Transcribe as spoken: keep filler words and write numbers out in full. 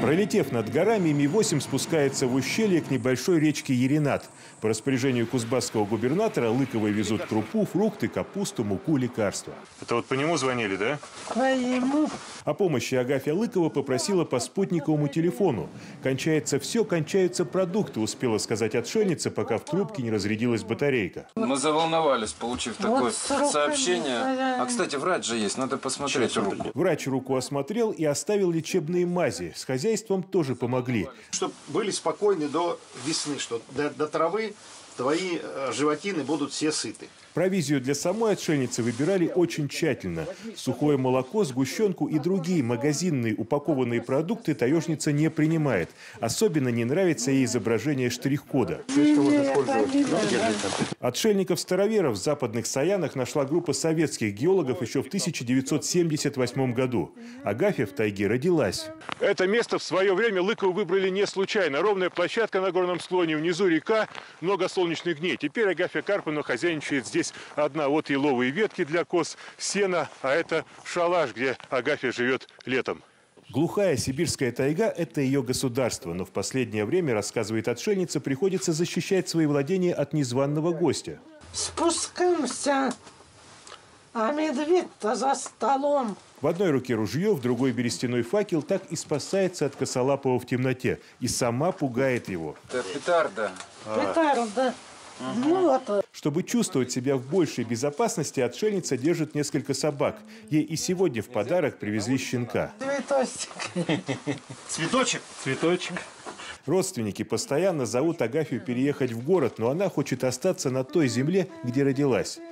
Пролетев над горами, Ми восемь спускается в ущелье к небольшой речке Еринат. По распоряжению кузбасского губернатора Лыковой везут крупу, фрукты, капусту, муку, лекарства. Это вот по нему звонили, да? По ему. О помощи Агафья Лыкова попросила по спутниковому телефону. Кончается все, кончаются продукты, успела сказать отшельница, пока в трубке не разрядилась батарейка. Мы заволновались, получив такое Вот сообщение. А, кстати, врач же есть, надо посмотреть руку. Врач руку осмотрел и оставил лечебные мази. С хозяйством тоже помогли. Чтобы были спокойны до весны, что до, до травы твои животины будут все сыты. Провизию для самой отшельницы выбирали очень тщательно. Сухое молоко, сгущенку и другие магазинные упакованные продукты таежница не принимает. Особенно не нравится ей изображение штрих-кода. Отшельников-староверов в западных Саянах нашла группа советских геологов еще в тысяча девятьсот семьдесят восьмом году. Агафья в тайге родилась. Это место в свое время Лыковы выбрали не случайно. Ровная площадка на горном склоне, внизу река, много солнечных дней. Теперь Агафья Карпова хозяйничает здесь. Одна вот еловые ветки для коз, сено, а это шалаш, где Агафья живет летом. Глухая сибирская тайга – это ее государство, но в последнее время, рассказывает отшельница, приходится защищать свои владения от незваного гостя. Спускаемся, а медведь-то за столом. В одной руке ружье, в другой берестяной факел, так и спасается от косолапого в темноте. И сама пугает его. Это петарда. Петарда. Ну, вот. Чтобы чувствовать себя в большей безопасности, отшельница держит несколько собак. Ей и сегодня в подарок привезли щенка. Цветочек. Цветочек? Цветочек. Родственники постоянно зовут Агафью переехать в город, но она хочет остаться на той земле, где родилась.